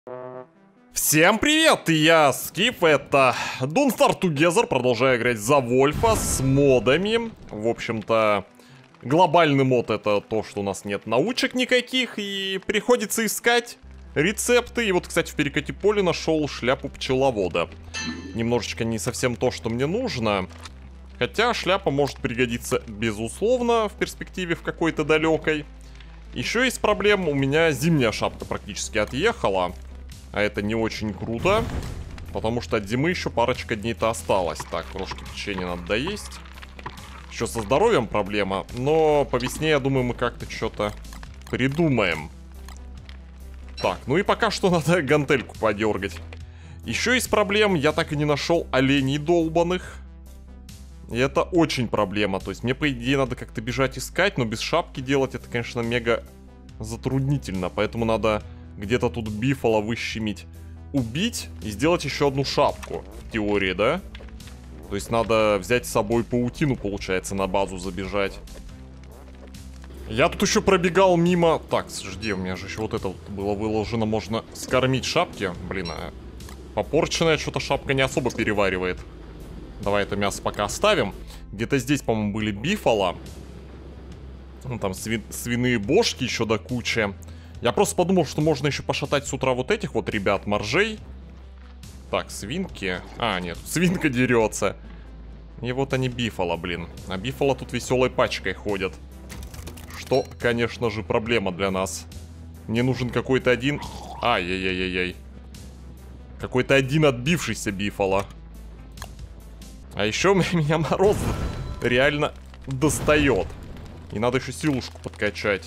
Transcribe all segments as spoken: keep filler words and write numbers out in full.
Всем привет, я Скиф, это Don't Starve Together, продолжаю играть за Вольфа с модами. В общем-то, глобальный мод — это то, что у нас нет научек никаких, и приходится искать рецепты. И вот, кстати, в перекати поле нашел шляпу пчеловода. Немножечко не совсем то, что мне нужно. Хотя шляпа может пригодиться, безусловно, в перспективе в какой-то далекой. Еще есть проблема, у меня зимняя шапка практически отъехала. А это не очень круто, потому что от зимы еще парочка дней-то осталось. Так, крошки печенья надо доесть. Еще со здоровьем проблема, но по весне, я думаю, мы как-то что-то придумаем. Так, ну и пока что надо гантельку подергать. Еще есть проблем, я так и не нашел оленей долбаных. И это очень проблема, то есть мне, по идее, надо как-то бежать искать, но без шапки делать это, конечно, мега затруднительно, поэтому надо... Где-то тут бифала выщемить, убить и сделать еще одну шапку. В теории, да? То есть надо взять с собой паутину, получается, на базу забежать. Я тут еще пробегал мимо... Так, жди, у меня же еще вот это вот было выложено. Можно скормить шапки. Блин, а попорченная что-то шапка не особо переваривает. Давай это мясо пока оставим. Где-то здесь, по-моему, были бифала. Ну, там сви... свиные бошки еще до кучи. Я просто подумал, что можно еще пошатать с утра вот этих вот ребят, моржей. Так, свинки. А, нет, свинка дерется. И вот они бифала, блин. А бифала тут веселой пачкой ходят. Что, конечно же, проблема для нас. Мне нужен какой-то один... Ай-яй-яй-яй-яй. Какой-то один отбившийся бифала. А еще меня мороз реально достает. И надо еще силушку подкачать.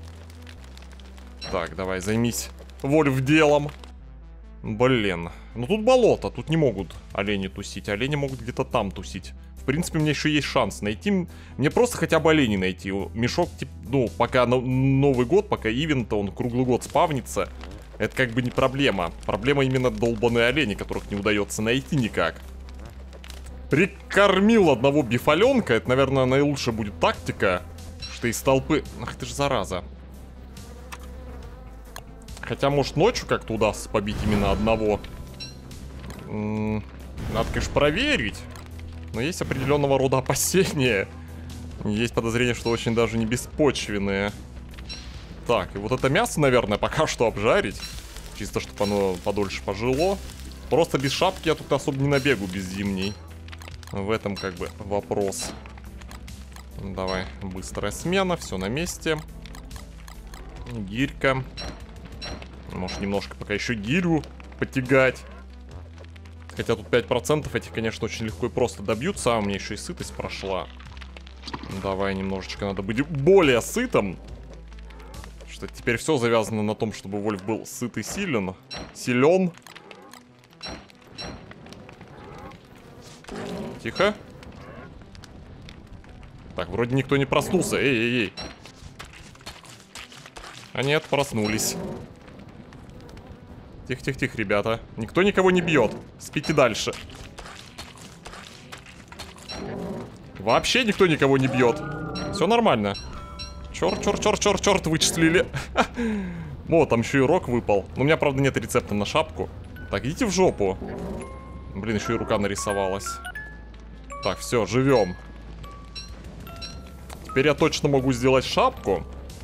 Так, давай, займись, Вольф, делом. Блин. Ну тут болото, тут не могут олени тусить. Олени могут где-то там тусить. В принципе, у меня еще есть шанс найти. Мне просто хотя бы оленей найти. Мешок, типа, ну, пока Новый год, пока ивент, он круглый год спавнится. Это как бы не проблема. Проблема именно долбаные олени, которых не удается найти никак. Прикормил одного бифаленка. Это, наверное, наилучшая будет тактика. Что из толпы... Ах ты ж зараза. Хотя, может, ночью как-то удастся побить именно одного. М-м, надо, конечно, проверить. Но есть определенного рода опасения. Есть подозрение, что очень даже не беспочвенные. Так, и вот это мясо, наверное, пока что обжарить. Чисто, чтобы оно подольше пожило. Просто без шапки я тут особо не набегу, без зимней. В этом как бы вопрос. Давай, быстрая смена, все на месте. Гирька. Может, немножко пока еще гирю потягать. Хотя тут пять процентов этих, конечно, очень легко и просто добьются. А у меня еще и сытость прошла. Давай, немножечко надо быть более сытым. Что теперь все завязано на том, чтобы Вольф был сыт и силен. Силен. Тихо. Так, вроде никто не проснулся. Эй-эй-эй. А нет, проснулись. Тихо-тихо-тихо, ребята. Никто никого не бьет. Спите дальше. Вообще никто никого не бьет. Все нормально. Черт, черт, черт, черт, черт, вычислили. О, там еще и рог выпал. Но у меня, правда, нет рецепта на шапку. Так, идите в жопу. Блин, еще и рука нарисовалась. Так, все, живем. Теперь я точно могу сделать шапку.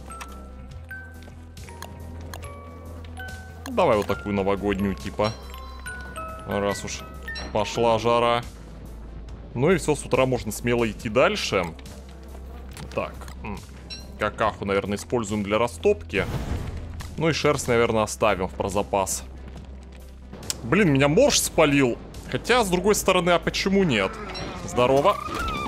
Давай вот такую новогоднюю, типа. Раз уж пошла жара. Ну и все, с утра можно смело идти дальше. Так. Какаху, наверное, используем для растопки. Ну и шерсть, наверное, оставим в прозапас. Блин, меня морж спалил. Хотя, с другой стороны, а почему нет? Здорово.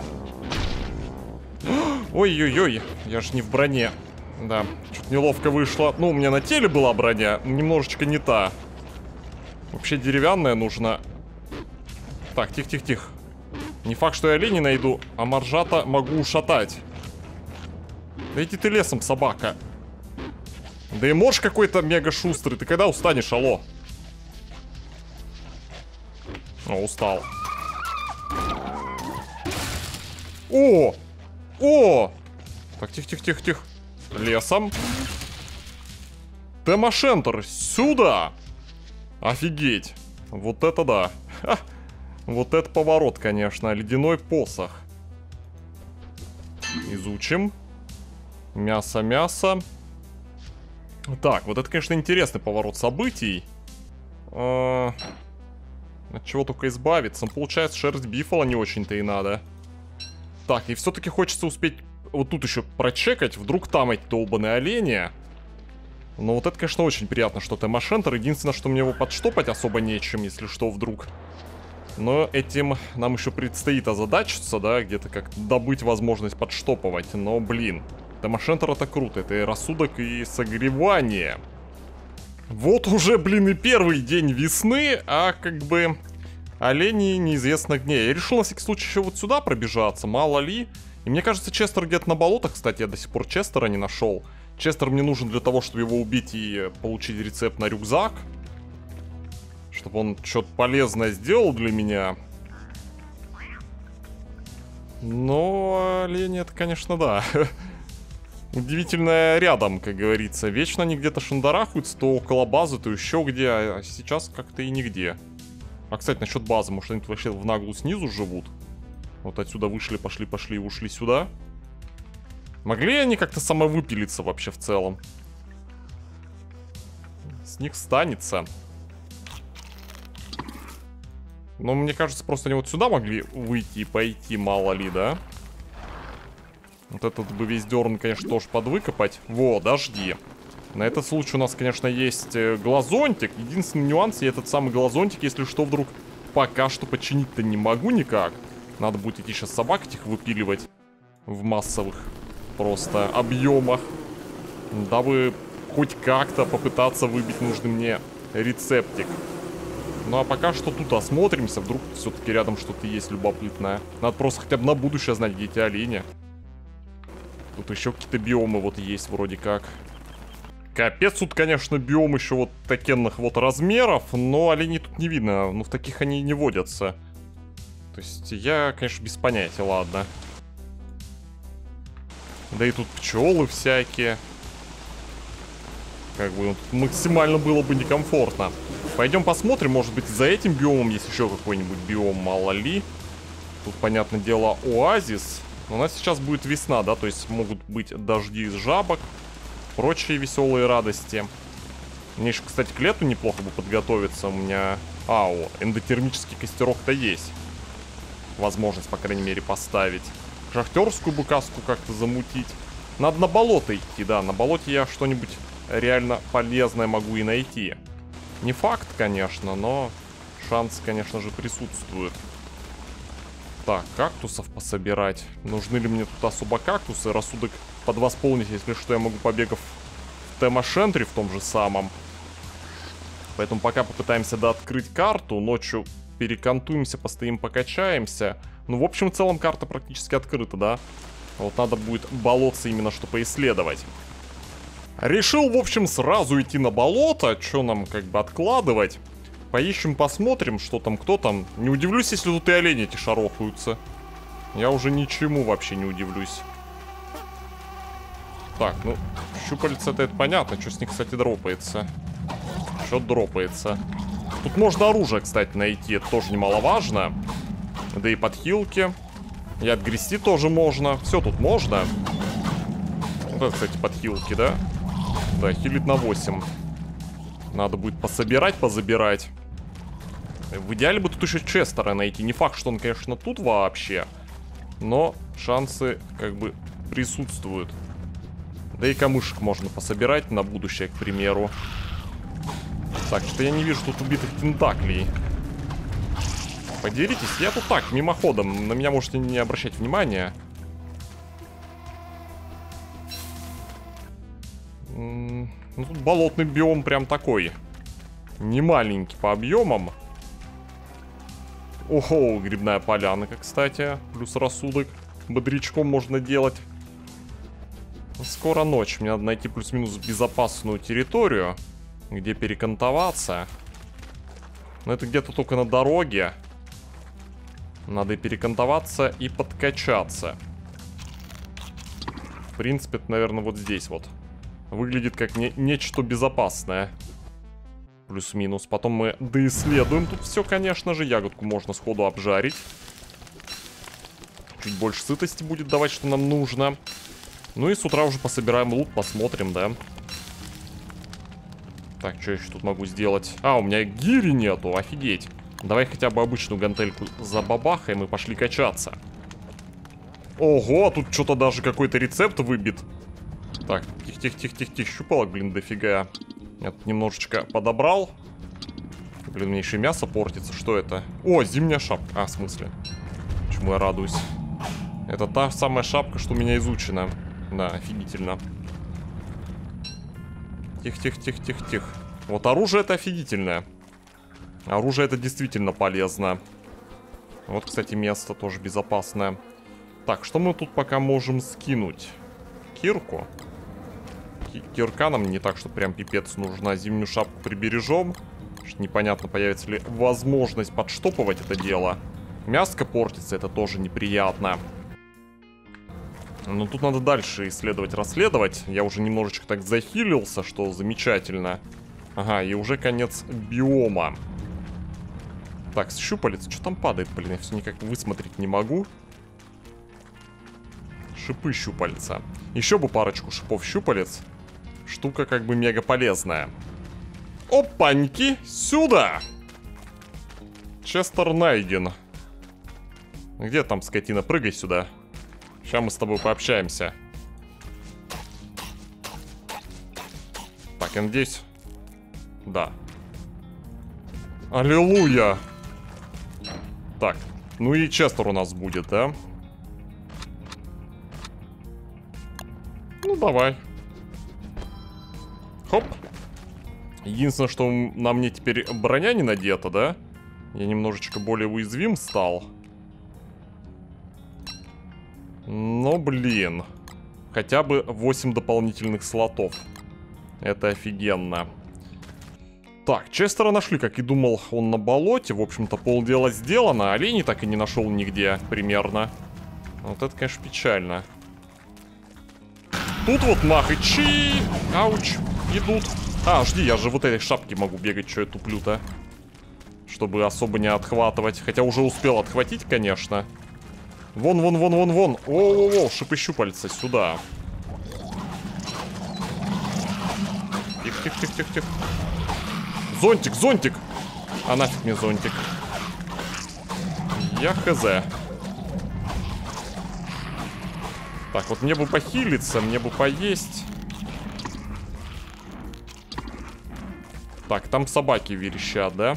Ой-ой-ой, я же не в броне. Да, чуть неловко вышло. Ну, у меня на теле была броня, немножечко не та. Вообще деревянная нужна. Так, тихо-тихо-тихо. Не факт, что я оленей найду, а моржата могу ушатать. Да иди ты лесом, собака. Да и морж какой-то мега шустрый. Ты когда устанешь, алло? О, устал. О! О! Так, тихо-тихо-тихо-тихо. Лесом. Темашентр, сюда! Офигеть. Вот это да. Ха. Вот это поворот, конечно. Ледяной посох. Изучим. Мясо, мясо. Так, вот это, конечно, интересный поворот событий. А... От чего только избавиться. Ну, получается, шерсть бифала не очень-то и надо. Так, и все-таки хочется успеть вот тут еще прочекать. Вдруг там эти долбаные олени. Но вот это, конечно, очень приятно, что Темашентер. Единственное, что мне его подштопать особо нечем, если что, вдруг. Но этим нам еще предстоит озадачиться, да, где-то как-то добыть возможность подштопывать. Но, блин, Темашентер это круто. Это и рассудок, и согревание. Вот уже, блин, и первый день весны, а как бы олени неизвестно где. Я решил на всякий случай еще вот сюда пробежаться, мало ли. И мне кажется, Честер где-то на болотах, кстати, я до сих пор Честера не нашел. Честер мне нужен для того, чтобы его убить и получить рецепт на рюкзак. Чтобы он что-то полезное сделал для меня. Но олени это, конечно, да. Удивительно рядом, как говорится. Вечно они где-то шандарахаются, то около базы, то еще где. А сейчас как-то и нигде. А, кстати, насчет базы. Может, они вообще в наглую снизу живут? Вот отсюда вышли, пошли, пошли и ушли сюда. Могли они как-то самовыпилиться вообще в целом? С них станется. Но мне кажется, просто они вот сюда могли выйти и пойти, мало ли, да? Вот этот бы весь дерн, конечно, тоже подвыкопать. Во, дожди. На этот случай у нас, конечно, есть глазонтик. Единственный нюанс, я этот самый глазонтик, если что, вдруг пока что починить-то не могу никак. Надо будет идти сейчас собак этих выпиливать в массовых просто объемах, дабы хоть как-то попытаться выбить нужный мне рецептик. Ну а пока что тут осмотримся, вдруг все-таки рядом что-то есть любопытное. Надо просто хотя бы на будущее знать, где эти олени. Тут еще какие-то биомы вот есть вроде как. Капец, тут, конечно, биом еще вот такенных вот размеров, но оленей тут не видно. Ну, в таких они и не водятся. То есть я, конечно, без понятия, ладно. Да и тут пчелы всякие. Как бы ну, тут максимально было бы некомфортно. Пойдем посмотрим, может быть, за этим биомом есть еще какой-нибудь биом, мало ли. Тут, понятное дело, оазис. У нас сейчас будет весна, да, то есть могут быть дожди из жабок, прочие веселые радости. Мне еще, кстати, к лету неплохо бы подготовиться. У меня, ау, эндотермический костерок-то есть. Возможность, по крайней мере, поставить. Шахтерскую бы каску как-то замутить. Надо на болото идти, да, на болоте я что-нибудь реально полезное могу и найти. Не факт, конечно, но шанс, конечно же, присутствует. Так, кактусов пособирать. Нужны ли мне тут особо кактусы? Рассудок подвосполнить, если что, я могу, побегав в Темашентре в том же самом. Поэтому пока попытаемся дооткрыть карту. Ночью перекантуемся, постоим, покачаемся. Ну, в общем, в целом карта практически открыта, да? Вот надо будет болотце именно что поисследовать. Решил, в общем, сразу идти на болото. Что нам как бы откладывать? Поищем, посмотрим, что там, кто там. Не удивлюсь, если тут и олени эти шарохаются. Я уже ничему вообще не удивлюсь. Так, ну, щупальца-то это понятно. Что с них, кстати, дропается? Что дропается? Тут можно оружие, кстати, найти. Это тоже немаловажно. Да и подхилки. И отгрести тоже можно. Все тут можно. Вот это, кстати, подхилки, да? Да, хилит на восемь. Надо будет пособирать, позабирать. В идеале бы тут еще Честера найти. Не факт, что он, конечно, тут вообще. Но шансы как бы присутствуют. Да и камышек можно пособирать на будущее, к примеру. Так, что я не вижу тут убитых тентаклей. Поделитесь, я тут так, мимоходом. На меня можете не обращать внимания. Ну, тут болотный биом прям такой. Не маленький по объемам. Ого, грибная полянка, кстати. Плюс рассудок. Бодрячком можно делать. Скоро ночь. Мне надо найти плюс-минус безопасную территорию, где перекантоваться. Но это где-то только на дороге. Надо и перекантоваться, и подкачаться. В принципе, это, наверное, вот здесь вот. Выглядит как не нечто безопасное. Плюс-минус. Потом мы доисследуем тут все, конечно же. Ягодку можно сходу обжарить. Чуть больше сытости будет давать, что нам нужно. Ну и с утра уже пособираем лут, посмотрим, да. Так, что я еще тут могу сделать? А, у меня гири нету, офигеть. Давай хотя бы обычную гантельку забабахаем и пошли качаться. Ого, тут что-то даже какой-то рецепт выбит. Так, тихо-тихо-тихо-тихо, щупалок, блин, дофига. Я тут немножечко подобрал. Блин, мне еще мясо портится, что это? О, зимняя шапка, а, в смысле? Почему я радуюсь? Это та самая шапка, что у меня изучена. Да, офигительно. Тихо-тихо-тихо-тихо-тихо. Вот оружие это офигительное. Оружие это действительно полезно. Вот, кстати, место тоже безопасное. Так, что мы тут пока можем скинуть? Кирку. Ки- кирка нам не так, что прям пипец нужна. Зимнюю шапку прибережем. Что непонятно, появится ли возможность подштопывать это дело. Мяско портится, это тоже неприятно. Но тут надо дальше исследовать, расследовать. Я уже немножечко так захилился, что замечательно. Ага, и уже конец биома. Так, с щупалец. Что там падает, блин? Я все никак высмотреть не могу. Шипы щупальца. Еще бы парочку шипов щупалец. Штука как бы мега полезная. Опаньки! Сюда! Честер найден. Где там скотина? Прыгай сюда. Сейчас мы с тобой пообщаемся. Так, я надеюсь... Да. Аллилуйя! Так, ну и Честер у нас будет, да? Ну, давай. Хоп. Единственное, что на мне теперь броня не надета, да? Я немножечко более уязвим стал. Но, блин. Хотя бы восемь дополнительных слотов. Это офигенно. Так, Честера нашли, как и думал, он на болоте. В общем-то, полдела сделано. Оленей так и не нашел нигде, примерно. Вот это, конечно, печально. Тут вот махачи. Ауч. Идут. А, жди, я же вот этой шапки могу бегать, что я туплю-то. Чтобы особо не отхватывать. Хотя уже успел отхватить, конечно. Вон, вон, вон, вон, вон. О-о-о, шипы щупальца сюда. Тихо-тихо-тихо-тихо. Зонтик, зонтик. А нафиг мне зонтик. Я хз. Так, вот мне бы похилиться, мне бы поесть. Так, там собаки верещат, да?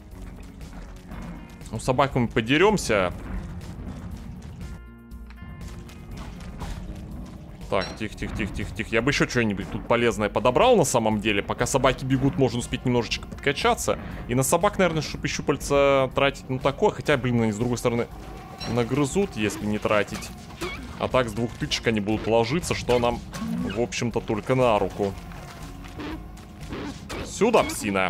Ну, с собакой мы подеремся. Так, тихо-тихо-тихо-тихо-тихо. Я бы еще что-нибудь тут полезное подобрал на самом деле. Пока собаки бегут, можно успеть немножечко подкачаться. И на собак, наверное, чтобы щупальца тратить, ну, такое. Хотя, блин, они с другой стороны нагрызут, если не тратить. А так, с двух тычек они будут ложиться, что нам, в общем-то, только на руку. Сюда, псина.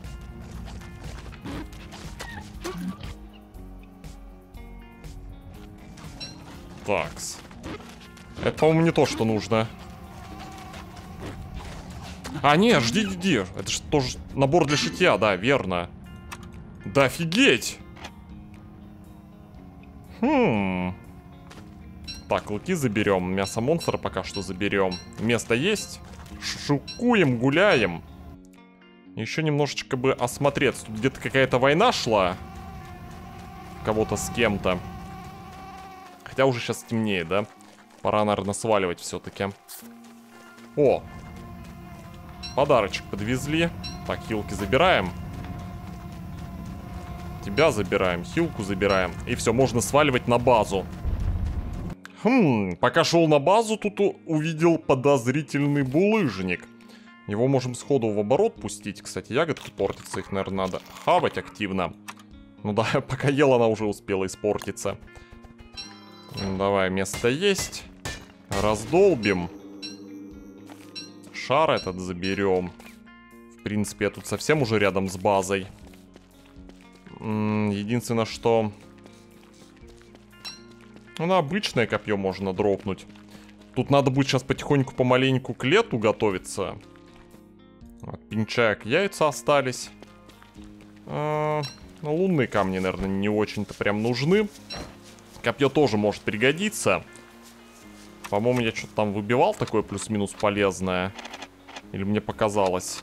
Такс. Это, по-моему, не то, что нужно. А, нет, жди, жди. Это же тоже набор для шитья, да, верно. Да офигеть! Хм. Так, клыки заберем. Мясо монстра пока что заберем. Место есть. Шукуем, гуляем. Еще немножечко бы осмотреться. Тут где-то какая-то война шла. Кого-то с кем-то. Хотя уже сейчас темнеет, да? Пора, наверное, сваливать все-таки. О! Подарочек подвезли. Так, хилки забираем. Тебя забираем, хилку забираем. И все, можно сваливать на базу. Хм, пока шел на базу, тут увидел подозрительный булыжник. Его можем сходу в оборот пустить. Кстати, ягодки портятся, их, наверное, надо хавать активно. Ну да, пока ел, она уже успела испортиться. Давай, место есть. Раздолбим. Шар этот заберем. В принципе, я тут совсем уже рядом с базой. М-м, единственное, что... Ну, на обычное копье можно дропнуть. Тут надо будет сейчас потихоньку, помаленьку к лету готовиться. От пинчаек яйца остались. А, ну, лунные камни, наверное, не очень-то прям нужны. Копье тоже может пригодиться. По-моему, я что-то там выбивал такое плюс-минус полезное. Или мне показалось.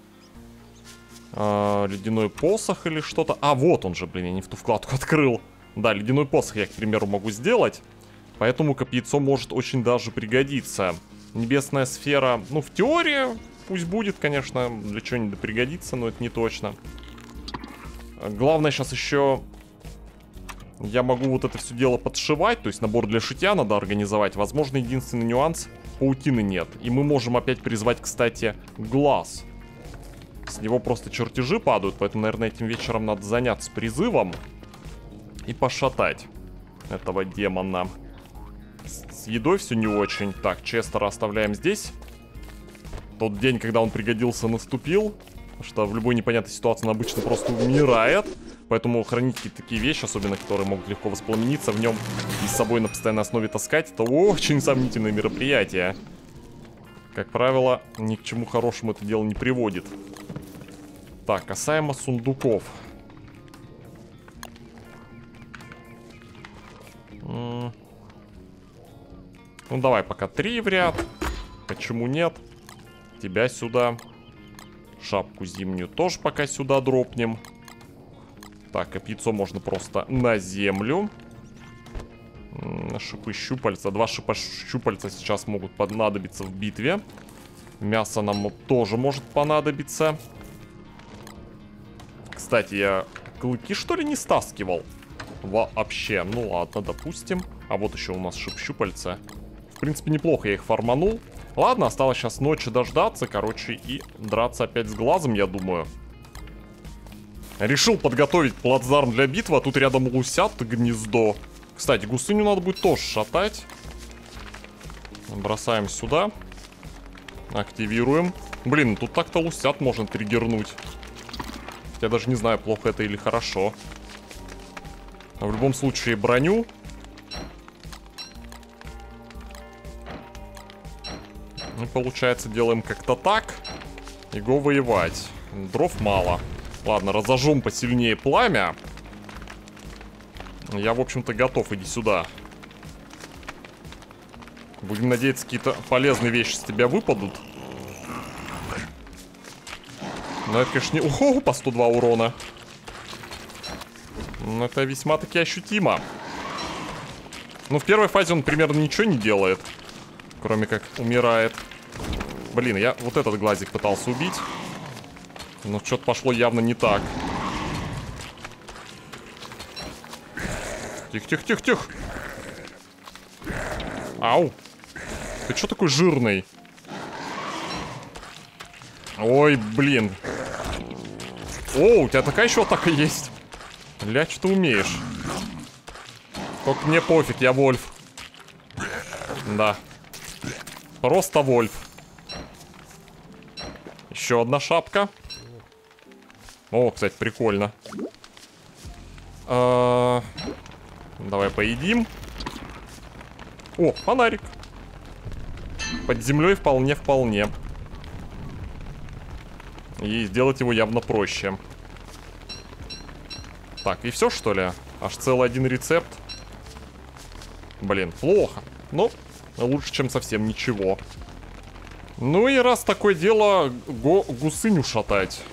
А, ледяной посох или что-то. А, вот он же, блин, я не в ту вкладку открыл. Да, ледяной посох я, к примеру, могу сделать. Поэтому копьецо может очень даже пригодиться. Небесная сфера, ну, в теории, пусть будет, конечно, для чего-нибудь пригодится, но это не точно. Главное сейчас еще... Я могу вот это все дело подшивать, то есть набор для шитья надо организовать. Возможно, единственный нюанс — паутины нет. И мы можем опять призвать, кстати, глаз. С него просто чертежи падают, поэтому, наверное, этим вечером надо заняться призывом. И пошатать этого демона. С, с едой все не очень. Так, Честера оставляем здесь. Тот день, когда он пригодился, наступил. Потому что в любой непонятной ситуации он обычно просто умирает. Поэтому хранить какие-то такие вещи, особенно которые могут легко воспламениться, в нем и с собой на постоянной основе таскать, это очень сомнительное мероприятие. Как правило, ни к чему хорошему это дело не приводит. Так, касаемо сундуков. Ну, давай пока три в ряд. Почему нет? Тебя сюда. Шапку зимнюю тоже пока сюда дропнем. Так, копьецо можно просто на землю. Шипы щупальца. Два шипа щупальца сейчас могут понадобиться в битве. Мясо нам тоже может понадобиться. Кстати, я клыки, что ли, не стаскивал? Вообще. Ну ладно, допустим. А вот еще у нас шип щупальца. В принципе, неплохо я их фарманул. Ладно, осталось сейчас ночи дождаться, короче, и драться опять с глазом, я думаю. Решил подготовить плацдарм для битвы, а тут рядом лусят гнездо. Кстати, гусыню надо будет тоже шатать. Бросаем сюда. Активируем. Блин, тут так-то лусят можно триггернуть. Я даже не знаю, плохо это или хорошо. Но в любом случае броню. И получается, делаем как-то так. И го воевать. Дров мало. Ладно, разожжем посильнее пламя. Я, в общем-то, готов. Иди сюда. Будем надеяться, какие-то полезные вещи с тебя выпадут. Но это, конечно, не... Ого, по сто два урона. Но это весьма-таки ощутимо. Ну, в первой фазе он примерно ничего не делает. Кроме как умирает. Блин, я вот этот глазик пытался убить. Но что-то пошло явно не так. Тихо-тихо-тихо-тихо. Ау. Ты что такой жирный? Ой, блин. О, у тебя такая еще атака есть. Ля, что ты умеешь? Только мне пофиг, я Вольф. Да. Просто Вольф. Еще одна шапка. О, кстати, прикольно. А... Давай поедим. О, фонарик. Под землей вполне-вполне. И сделать его явно проще. Так, и все, что ли? Аж целый один рецепт. Блин, плохо. Ну, лучше, чем совсем ничего. Ну и раз такое дело, го гусыню шатать.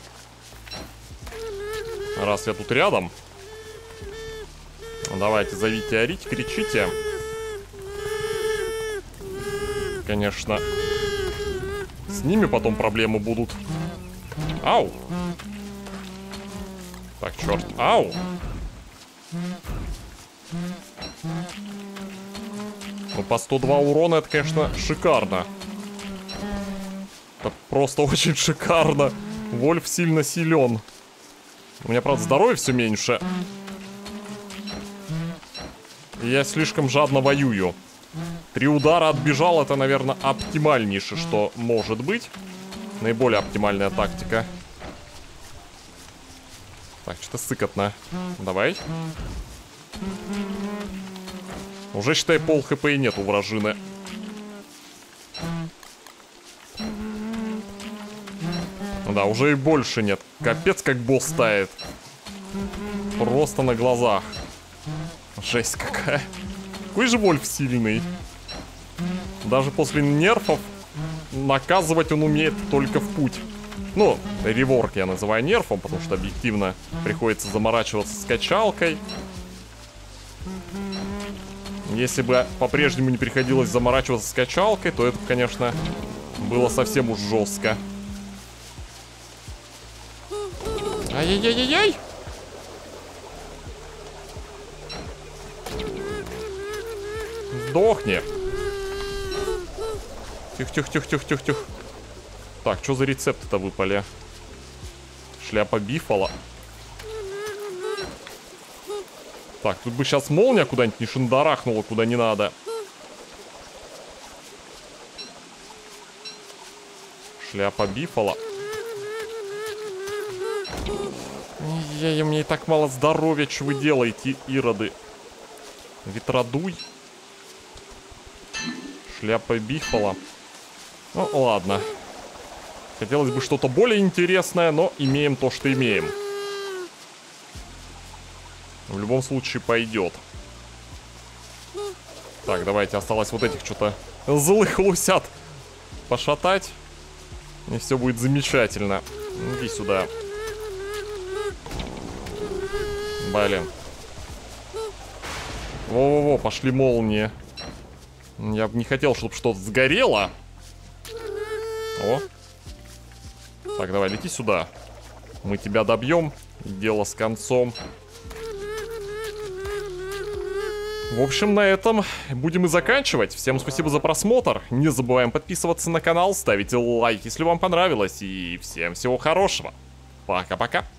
Раз я тут рядом. Давайте, зовите, орите, кричите. Конечно, с ними потом проблемы будут. Ау. Так, черт. Ау. Ну, по сто два урона это, конечно, шикарно. Это просто очень шикарно. Вольф сильно силен. У меня, правда, здоровье все меньше. И я слишком жадно воюю. Три удара отбежал, это, наверное, оптимальнейшее, что может быть. Наиболее оптимальная тактика. Так, что-то сыкотно. Давай. Уже, считай, пол хп и нет у вражины. Да, уже и больше нет. Капец, как босс тает. Просто на глазах. Жесть какая. Какой же Вольф сильный. Даже после нерфов наказывать он умеет только в путь. Ну, реворк я называю нерфом, потому что объективно приходится заморачиваться с качалкой. Если бы по-прежнему не приходилось заморачиваться с качалкой, то это, конечно, было совсем уж жестко. Ай-яй-яй-яй-яй! Сдохни! Тихо-тихо-тихо-тихо-тихо-тихо. Так, что за рецепты-то выпали? Шляпа бифала. Так, тут бы сейчас молния куда-нибудь не шандарахнула, куда не надо. Шляпа бифала. Я, мне и так мало здоровья, что вы делаете, ироды. Ветродуй. Шляпа бифала. Ну, ладно. Хотелось бы что-то более интересное, но имеем то, что имеем. В любом случае пойдет. Так, давайте, осталось вот этих что-то злых лусят пошатать. И все будет замечательно. Иди сюда. Блин. Во-во-во, пошли молнии. Я бы не хотел, чтобы что-то сгорело. О. Так, давай, лети сюда. Мы тебя добьем. Дело с концом. В общем, на этом будем и заканчивать. Всем спасибо за просмотр. Не забываем подписываться на канал, ставить лайк, если вам понравилось. И всем всего хорошего. Пока-пока.